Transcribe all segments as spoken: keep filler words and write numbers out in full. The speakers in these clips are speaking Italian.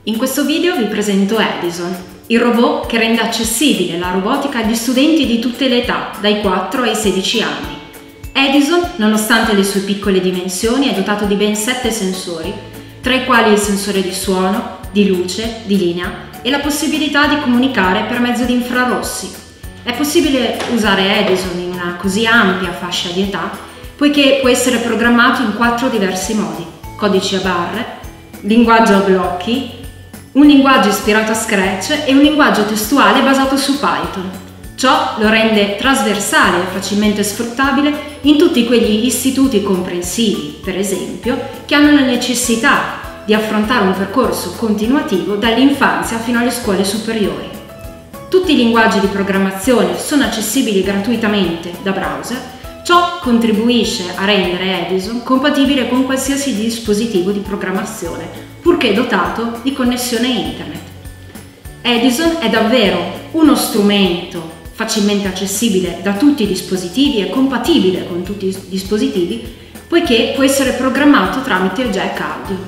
In questo video vi presento Edison, il robot che rende accessibile la robotica agli studenti di tutte le età, dai quattro ai sedici anni. Edison, nonostante le sue piccole dimensioni, è dotato di ben sette sensori, tra i quali il sensore di suono, di luce, di linea e la possibilità di comunicare per mezzo di infrarossi. È possibile usare Edison in una così ampia fascia di età, poiché può essere programmato in quattro diversi modi: codici a barre, linguaggio a blocchi, un linguaggio ispirato a Scratch e un linguaggio testuale basato su Python. Ciò lo rende trasversale e facilmente sfruttabile in tutti quegli istituti comprensivi, per esempio, che hanno la necessità di affrontare un percorso continuativo dall'infanzia fino alle scuole superiori. Tutti i linguaggi di programmazione sono accessibili gratuitamente da browser. Ciò contribuisce a rendere Edison compatibile con qualsiasi dispositivo di programmazione, purché dotato di connessione internet. Edison è davvero uno strumento facilmente accessibile da tutti i dispositivi e compatibile con tutti i dispositivi, poiché può essere programmato tramite il jack audio.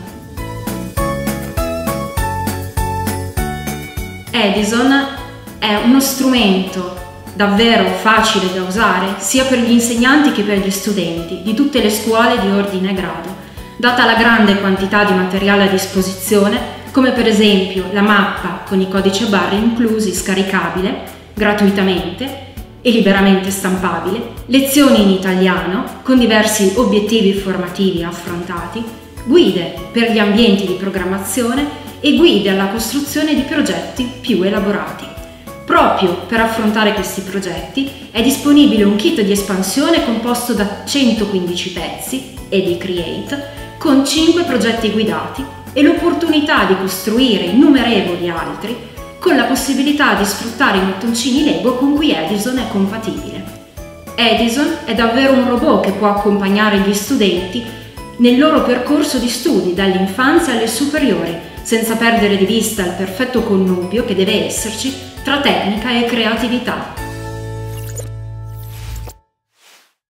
Edison è uno strumento davvero facile da usare sia per gli insegnanti che per gli studenti di tutte le scuole di ordine e grado, data la grande quantità di materiale a disposizione, come per esempio la mappa con i codici a barre inclusi scaricabile gratuitamente e liberamente stampabile, lezioni in italiano con diversi obiettivi formativi affrontati, guide per gli ambienti di programmazione e guide alla costruzione di progetti più elaborati. Proprio per affrontare questi progetti è disponibile un kit di espansione composto da centoquindici pezzi e di Create con cinque progetti guidati e l'opportunità di costruire innumerevoli altri con la possibilità di sfruttare i mattoncini Lego con cui Edison è compatibile. Edison è davvero un robot che può accompagnare gli studenti nel loro percorso di studi dall'infanzia alle superiori, senza perdere di vista il perfetto connubio che deve esserci tra tecnica e creatività.